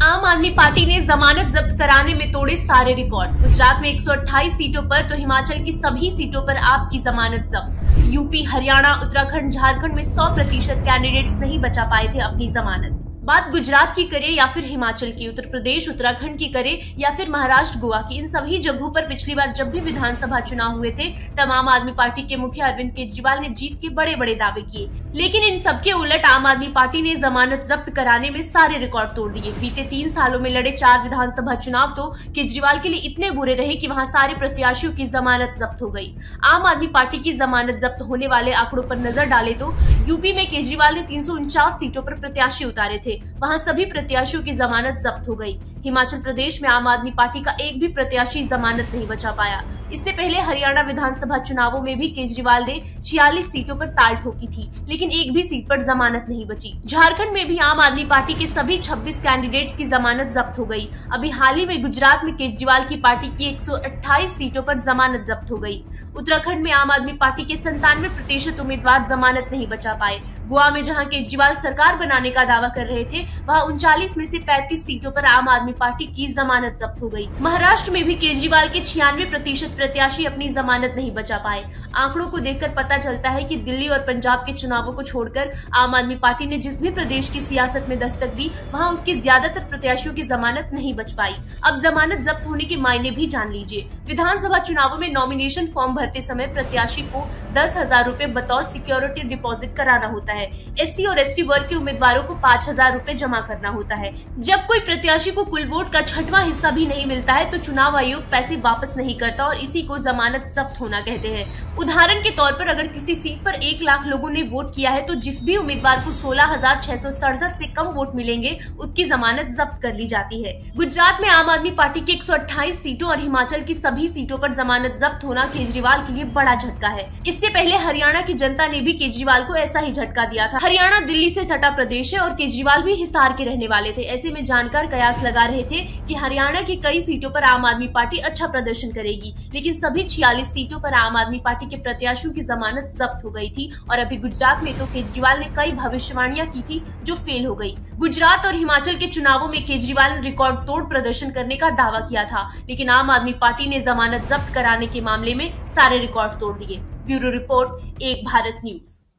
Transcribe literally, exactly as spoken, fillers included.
आम आदमी पार्टी ने जमानत जब्त कराने में तोड़े सारे रिकॉर्ड। गुजरात में एक सौ अट्ठाईस सीटों पर तो हिमाचल की सभी सीटों पर आपकी जमानत जब्त। यूपी, हरियाणा, उत्तराखंड, झारखंड में सौ प्रतिशत कैंडिडेट्स नहीं बचा पाए थे अपनी जमानत। बात गुजरात की करे या फिर हिमाचल की, उत्तर प्रदेश, उत्तराखंड की करे या फिर महाराष्ट्र, गोवा की, इन सभी जगहों पर पिछली बार जब भी विधानसभा चुनाव हुए थे तब आम आदमी पार्टी के मुखिया अरविंद केजरीवाल ने जीत के बड़े बड़े दावे किए, लेकिन इन सबके उलट आम आदमी पार्टी ने जमानत जब्त कराने में सारे रिकॉर्ड तोड़ दिए। बीते तीन सालों में लड़े चार विधानसभा चुनाव तो केजरीवाल के लिए इतने बुरे रहे कि वहां सारे प्रत्याशियों की जमानत जब्त हो गई। आम आदमी पार्टी की जमानत जब्त होने वाले आंकड़ों पर नजर डाले तो यूपी में केजरीवाल ने तीन सौ उनचास सीटों पर प्रत्याशी उतारे थे, वहां सभी प्रत्याशियों की जमानत जब्त हो गई। हिमाचल प्रदेश में आम आदमी पार्टी का एक भी प्रत्याशी जमानत नहीं बचा पाया। इससे पहले हरियाणा विधानसभा चुनावों में भी केजरीवाल ने छियालीस सीटों पर ताल ठोकी थी, लेकिन एक भी सीट पर जमानत नहीं बची। झारखंड में भी आम आदमी पार्टी के सभी छब्बीस कैंडिडेट्स की जमानत जब्त हो गई। अभी हाल ही में गुजरात में केजरीवाल की पार्टी की एक सौ अट्ठाईस सीटों पर जमानत जब्त हो गई। उत्तराखंड में आम आदमी पार्टी के संतानवे प्रतिशत उम्मीदवार जमानत नहीं बचा पाए। गोवा में जहां केजरीवाल सरकार बनाने का दावा कर रहे थे, वहां उनचालीस में से पैंतीस सीटों पर आम आदमी पार्टी की जमानत जब्त हो गई। महाराष्ट्र में भी केजरीवाल के छियानवे प्रतिशत प्रत्याशी अपनी जमानत नहीं बचा पाए। आंकड़ों को देखकर पता चलता है कि दिल्ली और पंजाब के चुनावों को छोड़कर आम आदमी पार्टी ने जिस भी प्रदेश की सियासत में दस्तक दी, वहां उसके ज्यादातर प्रत्याशियों की जमानत नहीं बच पाई। अब जमानत जब्त होने के मायने भी जान लीजिए। विधानसभा चुनावों में नॉमिनेशन फॉर्म भरते समय प्रत्याशी को दस हजार रूपए बतौर सिक्योरिटी डिपॉजिट कराना होता है। एससी और एसटी वर्ग के उम्मीदवारों को पाँच हजार रूपए जमा करना होता है। जब कोई प्रत्याशी को कुल वोट का छठवां हिस्सा भी नहीं मिलता है तो चुनाव आयोग पैसे वापस नहीं करता और इसी को जमानत जब्त होना कहते हैं। उदाहरण के तौर पर अगर किसी सीट पर एक लाख लोगों ने वोट किया है तो जिस भी उम्मीदवार को सोलह हजार छह सौ सड़सठ से कम वोट मिलेंगे उसकी जमानत जब्त कर ली जाती है। गुजरात में आम आदमी पार्टी की एक सौ अट्ठाईस सीटों और हिमाचल की सभी सीटों पर जमानत जब्त होना केजरीवाल के लिए बड़ा झटका है। इससे पहले हरियाणा की जनता ने भी केजरीवाल को ऐसा ही झटका दिया था। हरियाणा दिल्ली से सटा प्रदेश है और केजरीवाल भी हिसार के रहने वाले थे। ऐसे में जानकार कयास लगा रहे थे कि हरियाणा की कई सीटों पर आम आदमी पार्टी अच्छा प्रदर्शन करेगी, लेकिन सभी छियालीस सीटों पर आम आदमी पार्टी के प्रत्याशियों की जमानत जब्त हो गई थी। और अभी गुजरात में तो केजरीवाल ने कई भविष्यवाणियां की थी जो फेल हो गई। गुजरात और हिमाचल के चुनावों में केजरीवाल ने रिकॉर्ड तोड़ प्रदर्शन करने का दावा किया था, लेकिन आम आदमी पार्टी ने जमानत जब्त कराने के मामले में सारे रिकॉर्ड तोड़ दिए। ब्यूरो रिपोर्ट, एक भारत न्यूज।